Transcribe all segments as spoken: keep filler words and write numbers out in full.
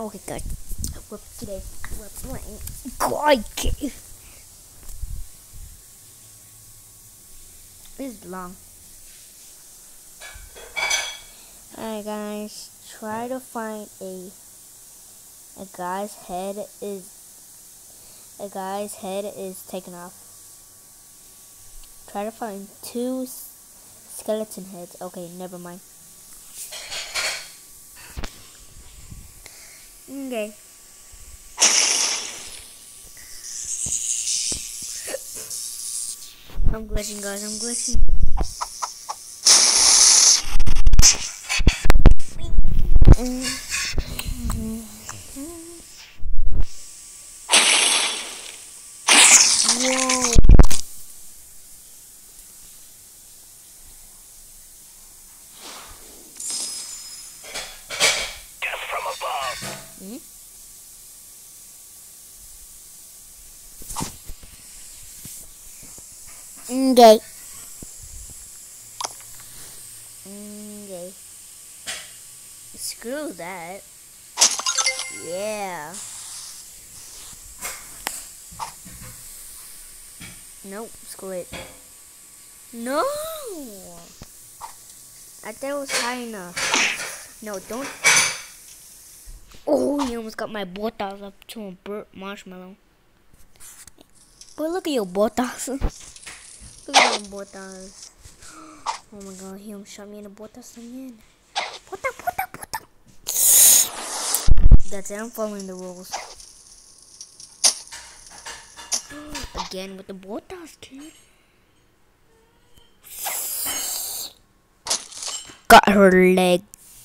Okay, guys. We're, today we're playing God Cave. This is long. Alright, guys. Try to find a a guy's head is a guy's head is taken off. Try to find two skeleton heads. Okay, never mind. Okay. I'm glitching, guys. I'm glitching. Whoa. Death from above. Hmm? Okay. Okay. Screw that. Yeah. Nope, screw it. No! I thought it was high enough. No, don't. Oh, you almost got my botas up to a burnt marshmallow. But look at your botas. Look at my botas. Oh my god, he almost shot me in the botas again. Bota, bota, bota. That's it, I'm following the rules. Again with the botas, kid. Got her leg.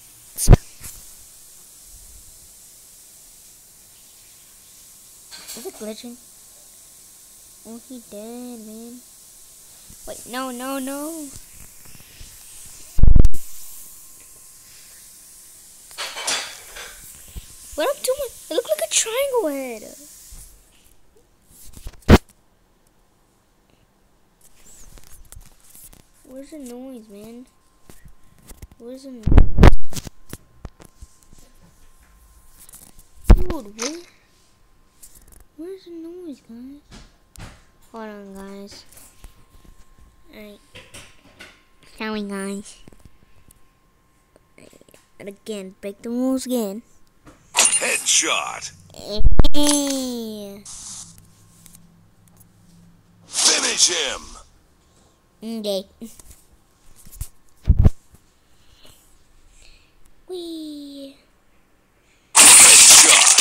Is it glitching? Oh, he dead, man. Wait, no, no, no. What I'm doing? It looked like a triangle head. Where's the noise, man? Where's the noise? Dude, where? Where's the noise, guys? Hold on, guys. Alright. Sorry, guys. And again, break the rules again. Headshot. Finish him. Okay. Wee. Headshot.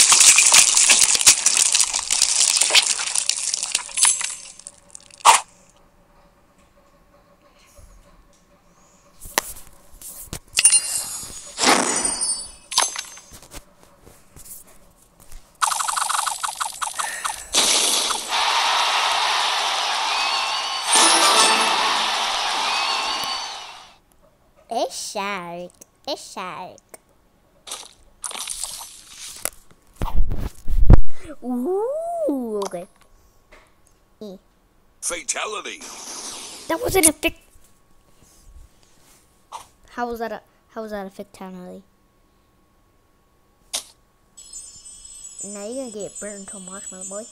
It's shark. It's shark. Ooh, okay. E. Fatality. That wasn't a fic. How was that a how was that a fatality? Now you're gonna get burnt into a marshmallow, boy.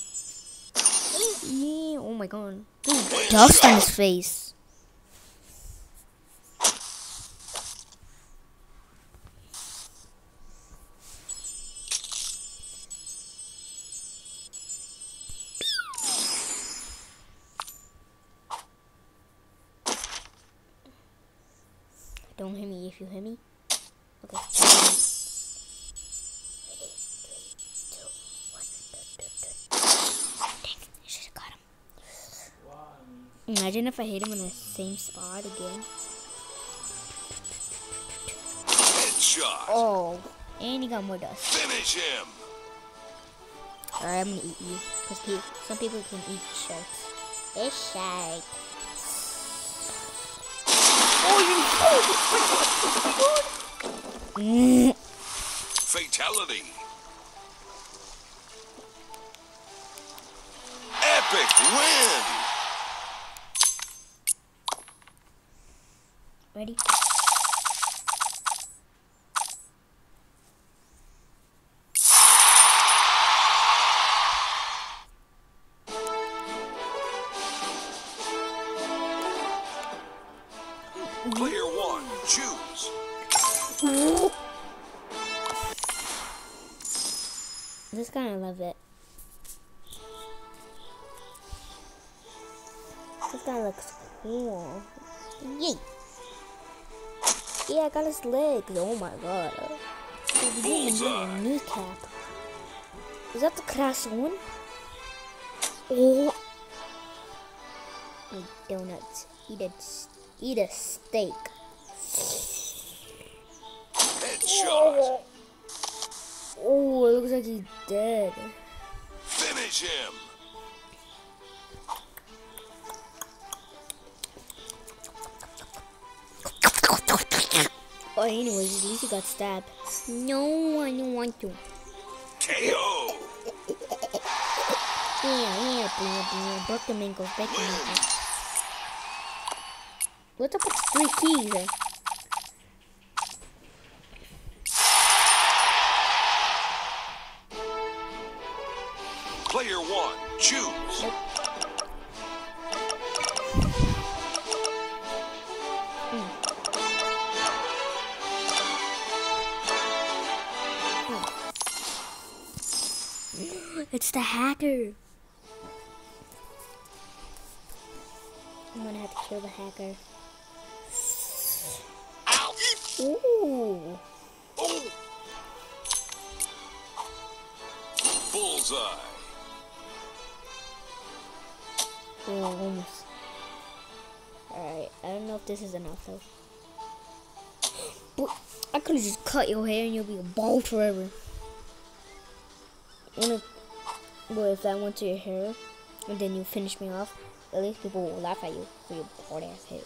Yeah, oh my god. Dude, dust on his face. Don't hit me if you hit me. Okay. Imagine if I hit him in the same spot again. Headshot. Oh, and he got more dust. Finish him. Alright, I'm gonna eat you. Because pe some people can eat sharks. It's shark. Oh, Fatality. Epic win. Ready? Player one, choose. This kind of love it. This guy looks cool. Yay! Yeah, I got his legs. Oh my god. Bullseye. Kneecap. Is that the crash one? Oh. Eat donuts. Eat a, eat a steak. Headshot. Oh, it looks like he's dead. Finish him. Oh, anyways, at least he got stabbed. No, I don't want to. K O. Yeah, yeah, blah, blah. Broke the ankles, break the ankles. What's up with three keys? Eh? Player one, choose. Nope. Mm. Mm. It's the hacker. I'm gonna have to kill the hacker. Ooh. Oh. Bullseye. Oh, almost. Alright, I don't know if this is enough though. But I could have just cut your hair and you'll be a bald forever. And if, well, if that went to your hair and then you finish me off, at least people will laugh at you for your bald ass hair.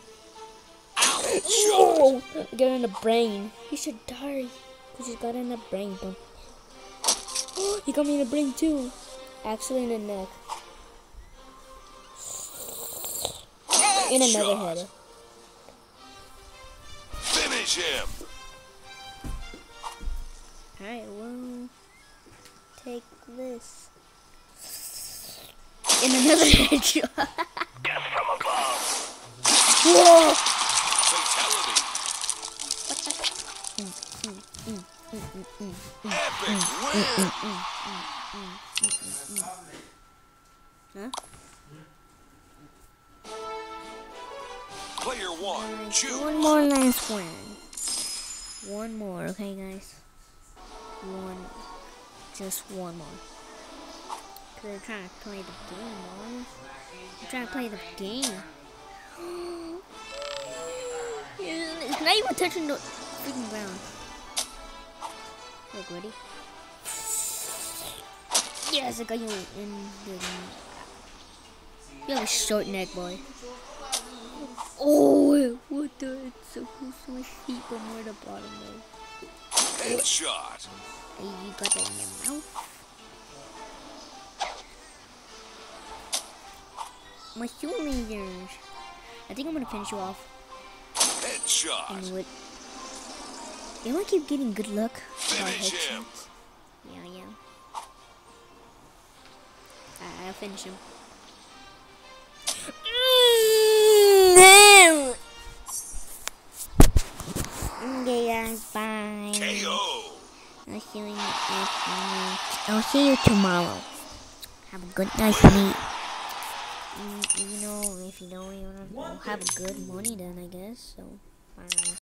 Oh, got in the brain. He should die because he's got in the brain. Don't. He got me in the brain too. Actually, in the neck. In another head. Finish him. Alright, well, take this. In another headshot. Death from above. Whoa! Fatality. Epic win. Huh? Player one, choose. One more last one. One more, okay, guys? One. Just one more. Cause they're trying to play the game, boys. They're trying to play the game. It's not even touching the freaking ground. Look, ready? Yes, I got you in the. You have a short neck, boy. Oh, what the? It's so close to my feet, but more the bottom though. Headshot. Hey, you got that in your mouth? My shoulders. I think I'm gonna finish you off. Headshot. And what? You wanna keep getting good luck? Finish him. Yeah, yeah. Alright, I'll finish him. Okay, guys, bye. K O. I'll see you next week. I'll see you tomorrow. Have a good night, sleep. You, you know, if you don't, you don't have a good morning then, I guess. So, bye.